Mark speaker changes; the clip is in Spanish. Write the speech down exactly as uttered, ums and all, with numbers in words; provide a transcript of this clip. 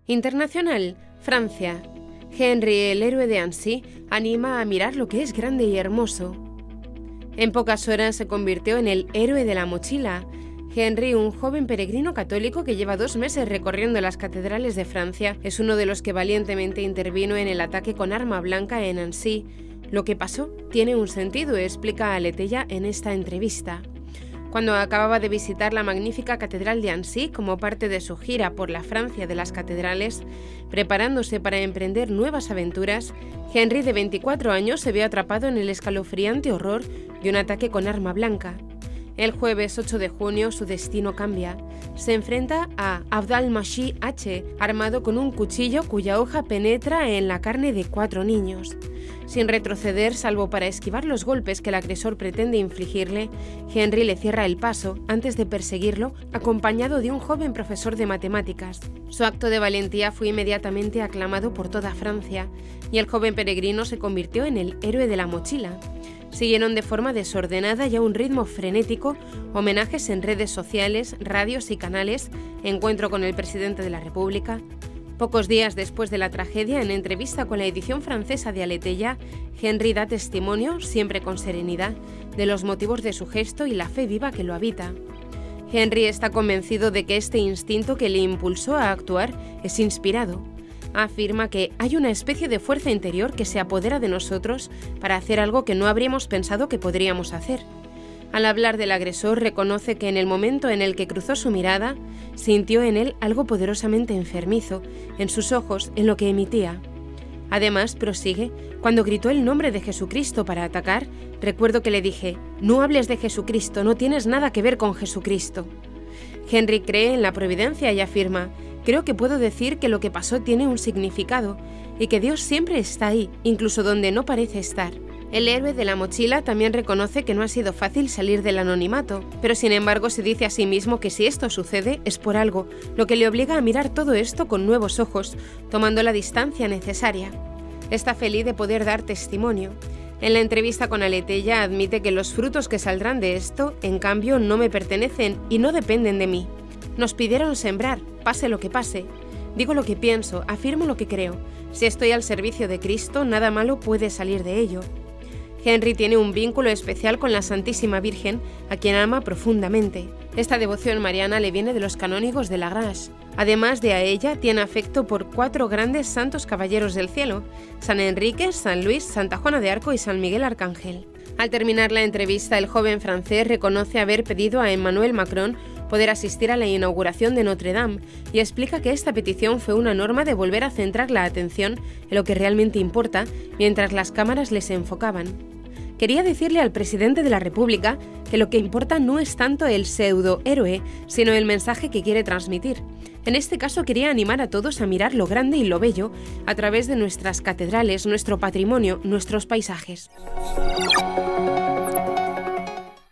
Speaker 1: Internacional, Francia. Henry, el héroe de Annecy, anima a mirar lo que es grande y hermoso. En pocas horas se convirtió en el héroe de la mochila. Henry, un joven peregrino católico que lleva dos meses recorriendo las catedrales de Francia, es uno de los que valientemente intervino en el ataque con arma blanca en Annecy. Lo que pasó tiene un sentido, explica Aleteia en esta entrevista. Cuando acababa de visitar la magnífica catedral de Annecy como parte de su gira por la Francia de las catedrales, preparándose para emprender nuevas aventuras, Henry, de veinticuatro años, se vio atrapado en el escalofriante horror de un ataque con arma blanca. El jueves ocho de junio su destino cambia. Se enfrenta a Abd al-Masih H, armado con un cuchillo cuya hoja penetra en la carne de cuatro niños. Sin retroceder, salvo para esquivar los golpes que el agresor pretende infligirle, Henry le cierra el paso antes de perseguirlo, acompañado de un joven profesor de matemáticas. Su acto de valentía fue inmediatamente aclamado por toda Francia, y el joven peregrino se convirtió en el héroe de la mochila. Siguieron de forma desordenada y a un ritmo frenético homenajes en redes sociales, radios y canales, encuentro con el presidente de la República. Pocos días después de la tragedia, en entrevista con la edición francesa de Aleteia, Henry da testimonio, siempre con serenidad, de los motivos de su gesto y la fe viva que lo habita. Henry está convencido de que este instinto que le impulsó a actuar es inspirado. Afirma que hay una especie de fuerza interior que se apodera de nosotros para hacer algo que no habríamos pensado que podríamos hacer. Al hablar del agresor, reconoce que en el momento en el que cruzó su mirada, sintió en él algo poderosamente enfermizo, en sus ojos, en lo que emitía. Además, prosigue, cuando gritó el nombre de Jesucristo para atacar, recuerdo que le dije, no hables de Jesucristo, no tienes nada que ver con Jesucristo. Henry cree en la providencia y afirma, creo que puedo decir que lo que pasó tiene un significado y que Dios siempre está ahí, incluso donde no parece estar. El héroe de la mochila también reconoce que no ha sido fácil salir del anonimato, pero sin embargo se dice a sí mismo que si esto sucede es por algo, lo que le obliga a mirar todo esto con nuevos ojos, tomando la distancia necesaria. Está feliz de poder dar testimonio. En la entrevista con Aleteia admite que los frutos que saldrán de esto, en cambio, no me pertenecen y no dependen de mí. Nos pidieron sembrar, pase lo que pase. Digo lo que pienso, afirmo lo que creo. Si estoy al servicio de Cristo, nada malo puede salir de ello. Henry tiene un vínculo especial con la Santísima Virgen, a quien ama profundamente. Esta devoción mariana le viene de los canónigos de la Grasse. Además de a ella, tiene afecto por cuatro grandes santos caballeros del cielo: San Enrique, San Luis, Santa Juana de Arco y San Miguel Arcángel. Al terminar la entrevista, el joven francés reconoce haber pedido a Emmanuel Macron poder asistir a la inauguración de Notre Dame y explica que esta petición fue una norma de volver a centrar la atención en lo que realmente importa mientras las cámaras les enfocaban. Quería decirle al presidente de la República que lo que importa no es tanto el pseudo-héroe, sino el mensaje que quiere transmitir. En este caso quería animar a todos a mirar lo grande y lo bello a través de nuestras catedrales, nuestro patrimonio, nuestros paisajes.